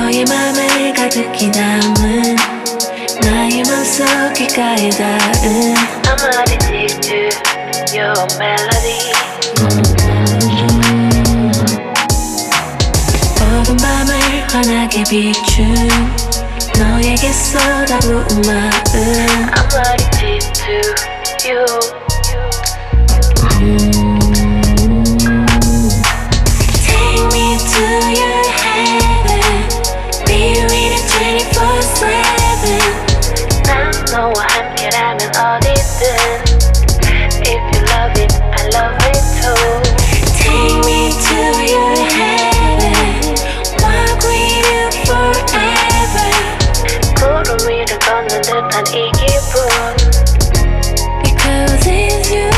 너의 맘을 가득히 담은 나의 맘속 귓가에 닿은 I'm addicted to your melody. 어두운 밤을 환하게 비춘 너에게 쏟아부은 마음 I'm addicted to you. Take me to your heaven, be with you 24/7. 난 너와 함께라면 어디든. If you love it, I love it too. Take me to your heaven, walk with you forever. 구름 위를 걷는 듯한 이 기분. Because it's you.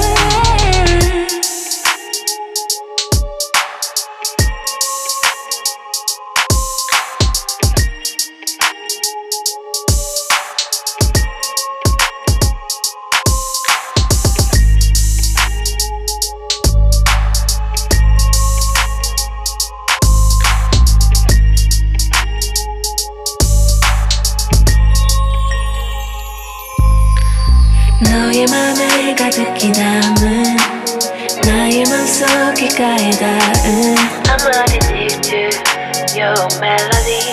너의 맘을 가득히 담은 나의 맘속 귓가에 닿은 I'm addicted to your melody.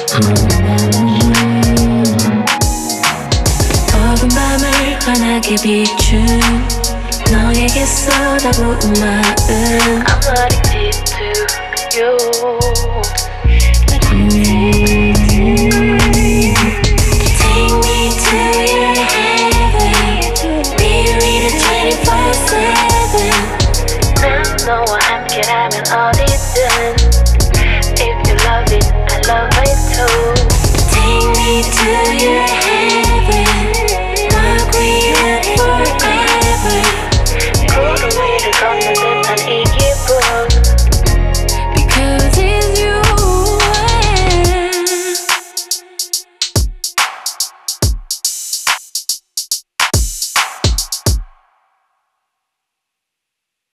어두운 밤을 환하게 비춘 너에게 쏟아부은 마음 I'm addicted to you.